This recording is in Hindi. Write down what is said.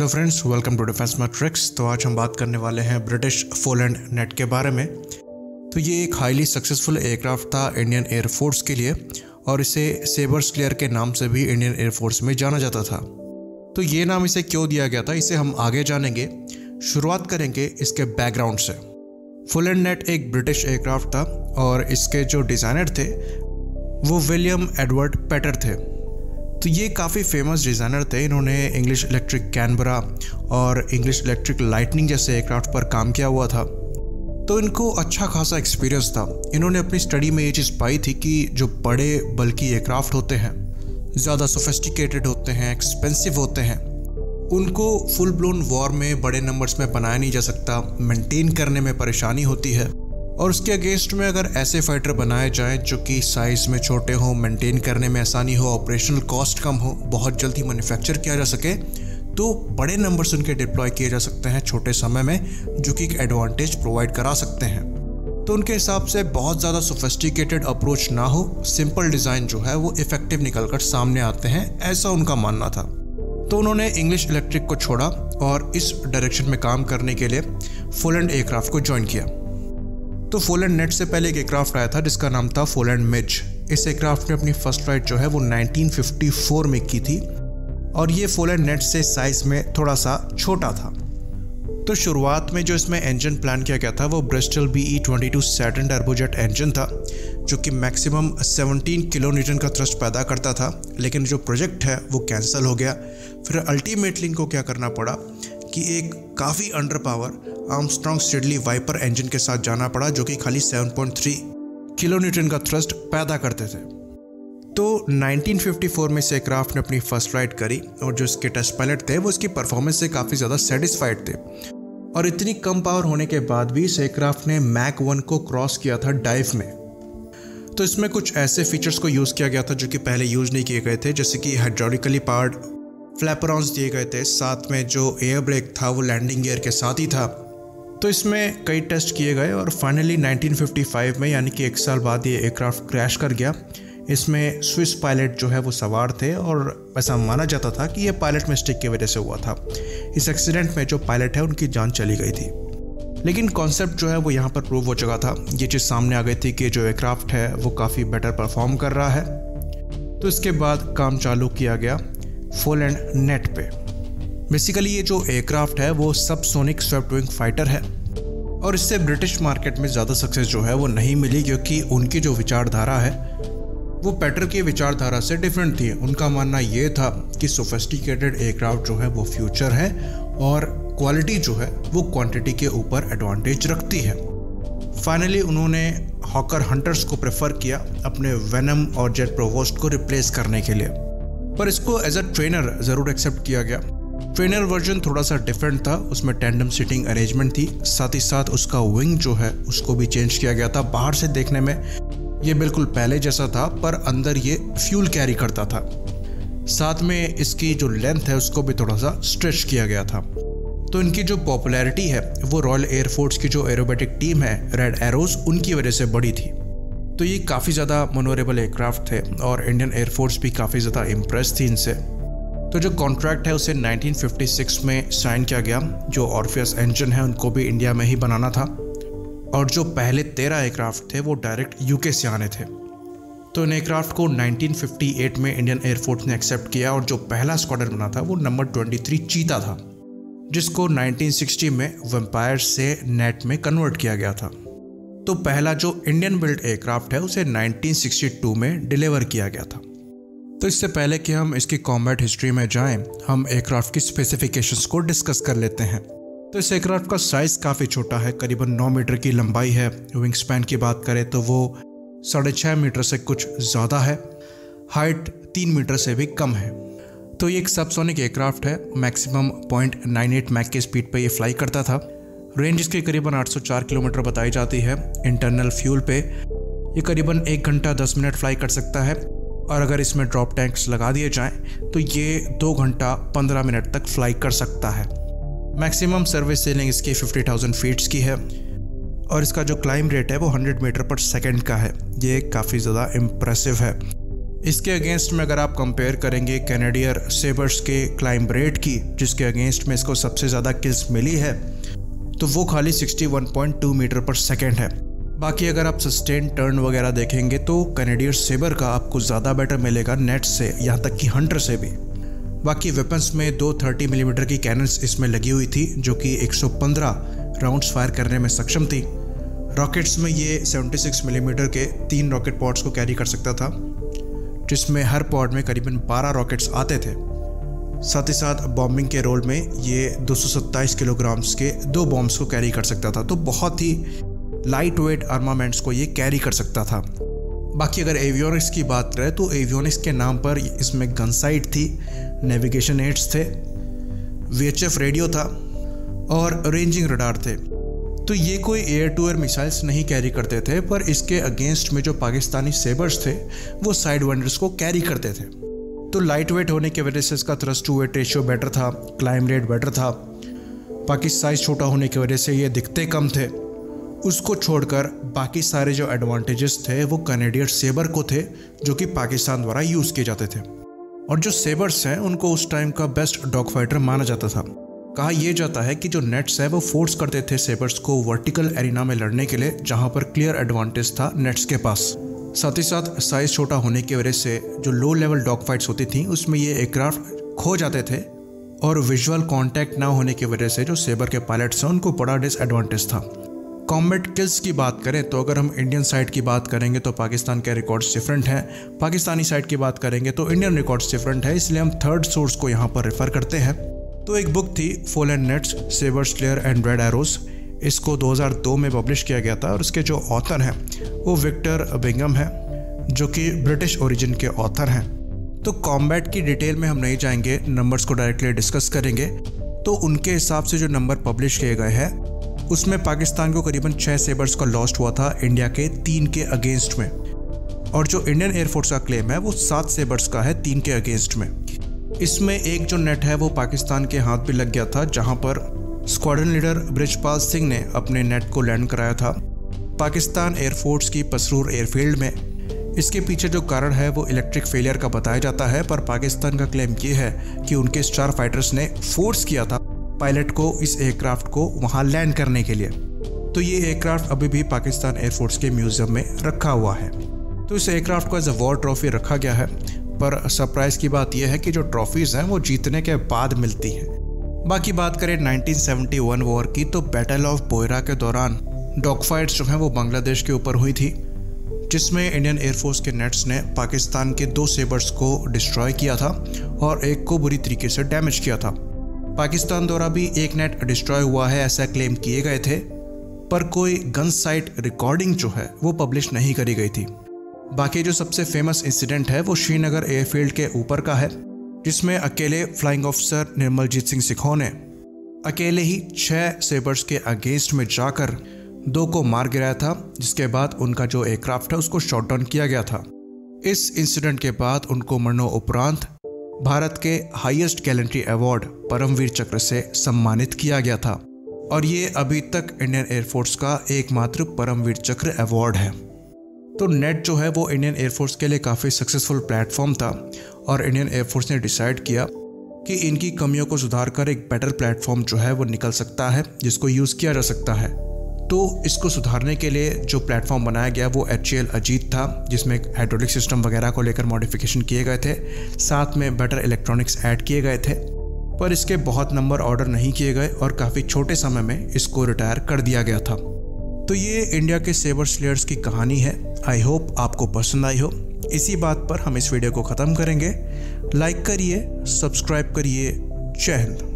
Hello friends, welcome to defence matrix. तो आज हम बात करने वाले हैं ब्रिटिश फोलैंड नेट के बारे में। तो ये एक हाईली सक्सेसफुल एयरक्राफ्ट था इंडियन एयरफोर्स के लिए और इसे सेबर के नाम से भी इंडियन एयरफोर्स में जाना जाता था। तो ये नाम इसे क्यों दिया गया था, इसे हम आगे जानेंगे। शुरुआत करेंगे इसके बैकग्राउंड से। फोलैंड नेट एक ब्रिटिश एयरक्राफ्ट था और इसके जो डिज़ाइनर थे वो विलियम एडवर्ड पेटर थे। तो ये काफ़ी फेमस डिज़ाइनर थे। इन्होंने इंग्लिश इलेक्ट्रिक कैनबरा और इंग्लिश इलेक्ट्रिक लाइटनिंग जैसे एयरक्राफ्ट पर काम किया हुआ था। तो इनको अच्छा खासा एक्सपीरियंस था। इन्होंने अपनी स्टडी में ये चीज़ पाई थी कि जो बड़े बल्कि एयरक्राफ्ट होते हैं, ज़्यादा सोफिस्टिकेटेड होते हैं, एक्सपेंसिव होते हैं, उनको फुल ब्लोन वॉर में बड़े नंबर्स में बनाया नहीं जा सकता, मेंटेन करने में परेशानी होती है। और उसके अगेंस्ट में अगर ऐसे फाइटर बनाए जाएं जो कि साइज़ में छोटे हों, मेंटेन करने में आसानी हो, ऑपरेशनल कॉस्ट कम हो, बहुत जल्दी मैन्युफैक्चर किया जा सके, तो बड़े नंबर्स उनके डिप्लॉय किए जा सकते हैं छोटे समय में, जो कि एक एडवांटेज प्रोवाइड करा सकते हैं। तो उनके हिसाब से बहुत ज़्यादा सोफिस्टिकेटेड अप्रोच ना हो, सिंपल डिज़ाइन जो है वो इफेक्टिव निकल कर सामने आते हैं, ऐसा उनका मानना था। तो उन्होंने इंग्लिश इलेक्ट्रिक को छोड़ा और इस डायरेक्शन में काम करने के लिए फोलैंड एयरक्राफ्ट को ज्वाइन किया। तो फोलैंड नेट से पहले एक एयरक्राफ्ट आया था जिसका नाम था फोलैंड मिज। इस एयरक्राफ्ट ने अपनी फर्स्ट फ्लाइट जो है वो 1954 में की थी और ये फोलैंड नेट से साइज में थोड़ा सा छोटा था। तो शुरुआत में जो इसमें इंजन प्लान किया गया था वो Bristol BE-22 Saturn turbojet engine था, जो कि मैक्सिमम 17 किलो न्यूटन का थ्रस्ट पैदा करता था। लेकिन जो प्रोजेक्ट है वो कैंसिल हो गया। फिर अल्टीमेटली इनको क्या करना पड़ा कि एक काफ़ी under power Armstrong Siddeley Viper engine के साथ जाना पड़ा, जो कि खाली 7.3 किलो न्यूटन का थ्रस्ट पैदा करते थे। तो 1954 में से एयरक्राफ्ट ने अपनी फर्स्ट फ्लाइट करी और जो इसके टेस्ट पायलट थे वो इसकी परफॉर्मेंस से काफ़ी ज़्यादा सेटिस्फाइड थे। और इतनी कम पावर होने के बाद भी इस एयरक्राफ्ट ने मैक 1 को क्रॉस किया था डाइव में। तो इसमें कुछ ऐसे फीचर्स को यूज़ किया गया था जो कि पहले यूज़ नहीं किए गए थे, जैसे कि हाइड्रोलिकली पावर्ड फ्लैपरॉन्स दिए गए थे। साथ में जो एयर ब्रेक था वो लैंडिंग गियर के साथ ही था। तो इसमें कई टेस्ट किए गए और फाइनली 1955 में, यानी कि 1 साल बाद, ये एयरक्राफ्ट क्रैश कर गया। इसमें स्विस पायलट जो है वो सवार थे और ऐसा माना जाता था कि ये पायलट मिस्टेक की वजह से हुआ था। इस एक्सीडेंट में जो पायलट है उनकी जान चली गई थी। लेकिन कॉन्सेप्ट जो है वो यहाँ पर प्रूव हो चुका था। ये चीज़ सामने आ गई थी कि जो एयरक्राफ्ट है वो काफ़ी बेटर परफॉर्म कर रहा है। तो इसके बाद काम चालू किया गया फोलैंड नेट पे। बेसिकली ये जो एयरक्राफ्ट है वो सबसोनिक स्वेप्ट विंग फाइटर है और इससे ब्रिटिश मार्केट में ज़्यादा सक्सेस जो है वो नहीं मिली, क्योंकि उनकी जो विचारधारा है वो पेटर की विचारधारा से डिफरेंट थी। उनका मानना ये था कि सोफिस्टिकेटेड एयरक्राफ्ट जो है वो फ्यूचर है और क्वालिटी जो है वो क्वांटिटी के ऊपर एडवांटेज रखती है। फाइनली उन्होंने हॉकर हंटर्स को प्रेफर किया अपने वेनम और जेट प्रोवोस्ट को रिप्लेस करने के लिए, पर इसको एज अ ट्रेनर ज़रूर एक्सेप्ट किया गया। ट्रेनर वर्जन थोड़ा सा डिफरेंट था, उसमें टैंडम सीटिंग अरेंजमेंट थी, साथ ही साथ उसका विंग जो है उसको भी चेंज किया गया था। बाहर से देखने में ये बिल्कुल पहले जैसा था, पर अंदर ये फ्यूल कैरी करता था। साथ में इसकी जो लेंथ है उसको भी थोड़ा सा स्ट्रेच किया गया था। तो इनकी जो पॉपुलैरिटी है वो रॉयल एयरफोर्स की जो एरोबेटिक टीम है रेड एरोज, उनकी वजह से बढ़ी थी। तो ये काफ़ी ज़्यादा मनोरेबल एयरक्राफ्ट थे और इंडियन एयरफोर्स भी काफ़ी ज़्यादा इम्प्रेस थी इनसे। तो जो कॉन्ट्रैक्ट है उसे 1956 में साइन किया गया। जो ऑर्फियस इंजन है उनको भी इंडिया में ही बनाना था और जो पहले 13 एयरक्राफ्ट थे वो डायरेक्ट यूके से आने थे। तो इन एयरक्राफ्ट को 1958 में इंडियन एयरफोर्स ने एक्सेप्ट किया और जो पहला स्क्वाड्रन बना था वो नंबर 23 चीता था, जिसको 1960 में वेम्पायर से नेट में कन्वर्ट किया गया था। तो पहला जो इंडियन बिल्ड एयरक्राफ्ट है उसे 1962 में डिलीवर किया गया था। तो इससे पहले कि हम इसकी कॉम्बैट हिस्ट्री में जाएं, हम एयरक्राफ्ट की स्पेसिफिकेशंस को डिस्कस कर लेते हैं। तो इस एयरक्राफ्ट का साइज़ काफ़ी छोटा है, करीबन 9 मीटर की लंबाई है। विंग स्पैन की बात करें तो वो 6.5 मीटर से कुछ ज़्यादा है। हाइट 3 मीटर से भी कम है। तो ये एक सबसोनिक एयरक्राफ्ट है। मैक्सिमम 0.98 मैक की स्पीड पर ये फ्लाई करता था। रेंज इसकी करीबन 804 किलोमीटर बताई जाती है। इंटरनल फ्यूल पे ये करीबन 1 घंटा 10 मिनट फ्लाई कर सकता है और अगर इसमें ड्रॉप टैंक्स लगा दिए जाएं तो ये 2 घंटा 15 मिनट तक फ्लाई कर सकता है। मैक्सिमम सर्विस सीलिंग इसकी 50,000 फीट्स की है और इसका जो क्लाइंब रेट है वो 100 मीटर पर सेकेंड का है। ये काफ़ी ज़्यादा इम्प्रेसिव है। इसके अगेंस्ट में अगर आप कंपेयर करेंगे कैनेडियर सेबर्स के क्लाइंब रेट की, जिसके अगेंस्ट में इसको सबसे ज़्यादा किल्स मिली है, तो वो खाली 61.2 मीटर पर सेकेंड है। बाकी अगर आप सस्टेन टर्न वगैरह देखेंगे तो कैनेडियर सेबर का आपको ज़्यादा बेटर मिलेगा नेट से, यहाँ तक कि हंटर से भी। बाकी वेपन्स में 2 30 मिलीमीटर की कैनन्स इसमें लगी हुई थी, जो कि 115 राउंड्स फायर करने में सक्षम थी। रॉकेट्स में ये 76 मिलीमीटर के 3 रॉकेट पॉड्स को कैरी कर सकता था, जिसमें हर पॉड में करीबन 12 रॉकेट्स आते थे। साथ ही साथ बॉम्बिंग के रोल में ये 227 किलोग्राम्स के 2 बॉम्ब्स को कैरी कर सकता था, तो बहुत ही लाइट वेट आर्मामेंट्स को ये कैरी कर सकता था। बाकी अगर एवियोनिक्स की बात करें तो एवियोनिक्स के नाम पर इसमें गन साइट थी, नेविगेशन एड्स थे, VHF रेडियो था और रेंजिंग रडार थे। तो ये कोई एयर टू एयर मिसाइल्स नहीं कैरी करते थे, पर इसके अगेंस्ट में जो पाकिस्तानी सेबर्स थे वो साइड वंडर्स को कैरी करते थे। तो लाइट वेट होने की वजह से इसका thrust to weight ratio better था, क्लाइंब रेट बेटर था। बाकी साइज छोटा होने की वजह से ये दिखते कम थे। उसको छोड़कर बाकी सारे जो एडवांटेजेस थे वो कैनेडियर सेबर को थे, जो कि पाकिस्तान द्वारा यूज़ किए जाते थे। और जो सेबर्स हैं उनको उस टाइम का बेस्ट डॉग फाइटर माना जाता था। कहा यह जाता है कि जो नेट्स है वो फोर्स करते थे सेबर्स को वर्टिकल एरिना में लड़ने के लिए, जहां पर क्लियर एडवांटेज था नेट्स के पास। साथ ही साथ साइज छोटा होने की वजह से जो लो लेवल डॉग फाइट्स होती थी उसमें ये एयरक्राफ्ट खो जाते थे, और विजुअल कॉन्टैक्ट ना होने की वजह से जो सेबर के पायलट्स हैं उनको बड़ा डिसएडवांटेज था। कॉम्बैट किल्स की बात करें तो अगर हम इंडियन साइड की बात करेंगे तो पाकिस्तान के रिकॉर्ड्स डिफरेंट हैं, पाकिस्तानी साइड की बात करेंगे तो इंडियन रिकॉर्ड्स डिफरेंट है, इसलिए हम थर्ड सोर्स को यहाँ पर रेफर करते हैं। तो एक बुक थी Folland Gnats, Sabre Slayer and Red Arrows. इसको 2002 में पब्लिश किया गया था और उसके जो ऑथर हैं वो विक्टर बिंगम है, जो कि ब्रिटिश ओरिजिन के ऑथर हैं। तो कॉम्बैट की डिटेल में हम नहीं जाएंगे, नंबर्स को डायरेक्टली डिस्कस करेंगे। तो उनके हिसाब से जो नंबर पब्लिश किए गए हैं उसमें पाकिस्तान को करीबन 6 सेबर्स का लॉस्ट हुआ था इंडिया के 3 के अगेंस्ट में, और जो इंडियन एयरफोर्स का क्लेम है वो 7 सेबर्स का है 3 के अगेंस्ट में। इसमें एक जो नेट है वो पाकिस्तान के हाथ भी लग गया था, जहां पर स्क्वाड्रन लीडर बृजपाल सिंह ने अपने नेट को लैंड कराया था पाकिस्तान एयरफोर्स की पसरूर एयरफील्ड में। इसके पीछे जो कारण है वो इलेक्ट्रिक फेलियर का बताया जाता है, पर पाकिस्तान का क्लेम ये है कि उनके स्टार फाइटर्स ने फोर्स किया था पायलट को इस एयरक्राफ्ट को वहां लैंड करने के लिए। तो ये एयरक्राफ्ट अभी भी पाकिस्तान एयरफोर्स के म्यूजियम में रखा हुआ है। तो इस एयरक्राफ्ट को एज अ वॉर ट्रॉफी रखा गया है, पर सरप्राइज की बात यह है कि जो ट्रॉफीज हैं वो जीतने के बाद मिलती हैं। बाकी बात करें 1971 वॉर की, तो बैटल ऑफ बोयरा के दौरान डॉग फाइट्स जो हैं वो बांग्लादेश के ऊपर हुई थी, जिसमें इंडियन एयरफोर्स के नेट्स ने पाकिस्तान के 2 सेबर्स को डिस्ट्रॉय किया था और एक को बुरी तरीके से डैमेज किया था। पाकिस्तान द्वारा भी एक नेट डिस्ट्रॉय हुआ है ऐसा क्लेम किए गए थे, पर कोई गन साइट रिकॉर्डिंग जो है वो पब्लिश नहीं करी गई थी। बाकी जो सबसे फेमस इंसिडेंट है वो श्रीनगर एयरफील्ड के ऊपर का है, जिसमें अकेले फ्लाइंग ऑफिसर निर्मलजीत सिंह सिखों ने अकेले ही 6 सेबर्स के अगेंस्ट में जाकर 2 को मार गिराया था, जिसके बाद उनका जो एयरक्राफ्ट है उसको शॉट डाउन किया गया था। इस इंसिडेंट के बाद उनको मरणोपरांत भारत के हाईएस्ट गैलेंट्री अवार्ड परमवीर चक्र से सम्मानित किया गया था, और ये अभी तक इंडियन एयरफोर्स का एकमात्र परमवीर चक्र अवार्ड है। तो नेट जो है वो इंडियन एयरफोर्स के लिए काफ़ी सक्सेसफुल प्लेटफॉर्म था, और इंडियन एयरफोर्स ने डिसाइड किया कि इनकी कमियों को सुधार कर एक बेटर प्लेटफॉर्म जो है वो निकल सकता है, जिसको यूज़ किया जा सकता है। तो इसको सुधारने के लिए जो प्लेटफॉर्म बनाया गया वो HAL अजीत था, जिसमें हाइड्रोलिक सिस्टम वगैरह को लेकर मॉडिफिकेशन किए गए थे, साथ में बेटर इलेक्ट्रॉनिक्स ऐड किए गए थे, पर इसके बहुत नंबर ऑर्डर नहीं किए गए और काफ़ी छोटे समय में इसको रिटायर कर दिया गया था। तो ये इंडिया के सेबर स्लेयर्स की कहानी है। आई होप आपको पसंद आई हो। इसी बात पर हम इस वीडियो को ख़त्म करेंगे। लाइक करिए, सब्सक्राइब करिए। जय हिंद।